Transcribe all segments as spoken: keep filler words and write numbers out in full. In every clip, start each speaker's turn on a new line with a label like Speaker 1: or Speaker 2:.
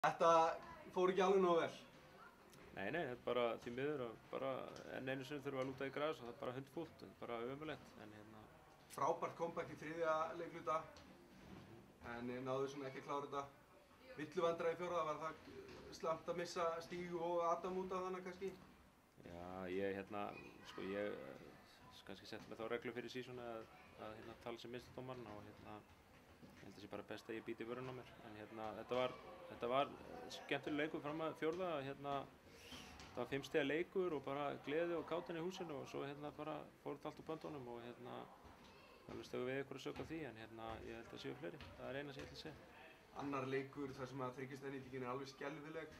Speaker 1: Þetta fór ekki alveg nógu vel.
Speaker 2: Nei, nei, þetta er bara því miður og bara enn einu sinni þurfum við að lúta í gras og það er bara hundfúlt, þetta er bara ömurlegt. En hérna...
Speaker 1: Frábært comeback í þriðja leikluta, en náðu svona ekki að klára þetta. Villuvandræði í fjórða, var það slæmt að missa Stíg og Adam út af þannig kannski?
Speaker 2: Já, ég hérna, sko ég kannski sett með þá reglu fyrir sísoni að, að hérna tala sem minnst dómarinn og hérna ég held að það sé bara best að ég bíti vörun á mér. En hérna, þetta var, þetta var skemmtileg leikur fram að fjórða, hérna það var fimm stiga leikur og bara gleði og kátína í húsinu og svo hérna bara fór þetta allt úr böndunum og hérna alveg stöðum við ykkur að söka því en hérna ég held að séu fleiri, það er eina sem ég ætla að segja.
Speaker 1: Annar leikur þar sem að þriggja-stiga-nýtingin er alveg skelfileg.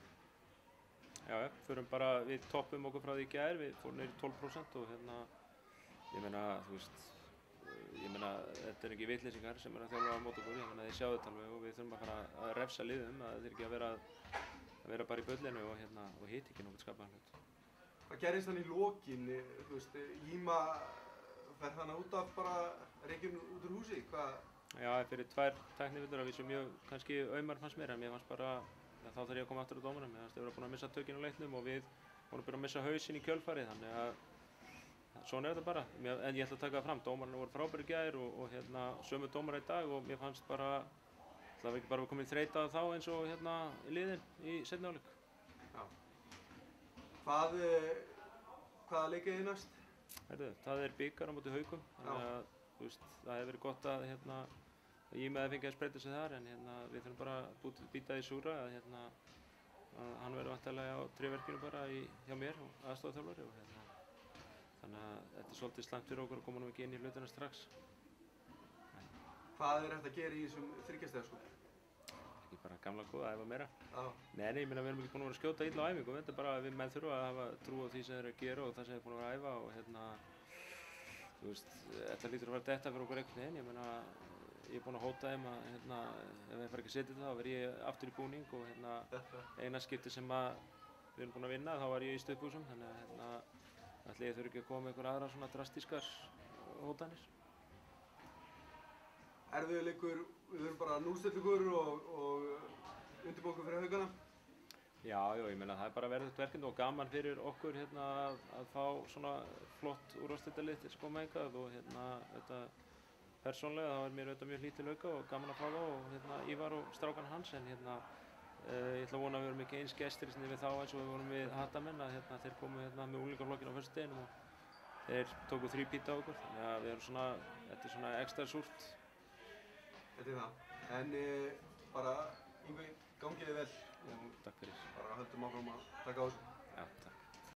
Speaker 2: Já, já, förum bara, við toppum okkur frá því í gær, við fórum niður í tólf prósent og hérna, ég meina, þú veist, ég meina, þetta er ekki vitleysingar sem er að þjálfa á móti okkur, ég meina, þeir sjá þetta alveg og við þurfum að fara að refsa liðum, að þeir ekki að vera, að vera bara í bullinu og hérna, og hita ekki nokkuð skapaðan hlut.
Speaker 1: Hvað gerðist þannig í lokin, þú veist, Íma fer þannig út af bara reykjum út úr húsi, hvað?
Speaker 2: Já, fyrir tvær tæknivillur að vísu mjög kannski aumar fannst mér, en mér fannst bara, ja, þá þarf ég að koma aftur á dómaranum, mér fannst ég vera búin að missa tökin á leiknum og við vorum búin að missa hausinn í kjölfarið, þannig að svona er þetta bara. En ég ætla að taka það fram, dómararnir voru frábærir í gær og, og hérna, sömu dómarar í dag og mér fannst bara, það var ekki bara komin þreyta á þá eins og hérna í liðin í seinni hálfleik.
Speaker 1: Já. Hvað, hvaða leikið þið næst?
Speaker 2: Heyrðu, það er bikar á móti Haukum, þannig að þú veist, það hefur verið gott að hérna, að Íma hefði fengið að spreyta sig þar en hérna, við þurfum bara að bíta því súra að, hérna, að hann verður væntanlega á tréverkinu bara í, hjá mér og aðstoðarþjálfari og hérna, þannig að þetta er svolítið slæmt fyrir okkur að koma nú ekki inn í hlutina strax. En,
Speaker 1: Hvað er hægt að gera í þessum þriggja-stiga sko?
Speaker 2: ekki bara gamla góða að æfa meira.
Speaker 1: Já.
Speaker 2: Nei, nei, ég meina við erum ekki búin að vera að skjóta illa á æfingu, þetta er bara að við menn þurfa að hafa trú á því sem þeir eru að gera og það sem þeir eru búin að vera að æfa og hérna, þú veist, þetta lítur að vera detta fyrir okkur einhvern veginn, ég meina, ég er búinn að hóta þeim að hérna, ef þeir fara ekki að setja þetta þá verð ég aftur í búning og hérna, eina skipti sem að við erum búin að vinna þá var ég í stuðbuxum, þannig að hérna, ætli ég þurfi ekki að koma með einhver aðra svona drastískar hótanir.
Speaker 1: Erfiður leikur, við þurfum bara að nústilla ykkur og, og undirbúa okkur fyrir Haukana?
Speaker 2: Já, já, ég meina það er bara verðugt verkefni og gaman fyrir okkur hérna að, að fá svona flott úrvalsdeildarlið til að koma hingað og hérna þetta persónlega þá er mér auðvitað mjög lítil auka og gaman að fá þá og hérna Ívar og strákan hans en hérna uh, ég ætla að vona að við verum ekki eins gestir við þá eins og við vorum við Hatamenn að hérna þeir komu hérna með unglingaflokkinn á föstudeginum og þeir tóku þrjú pít á okkur þannig að við erum svona, þetta er svona ekstra súrt.
Speaker 1: Þetta er það, en uh, bara Yngvi, gangi þið vel og
Speaker 2: Takk fyrir.
Speaker 1: bara höldum áfram að taka á þessu.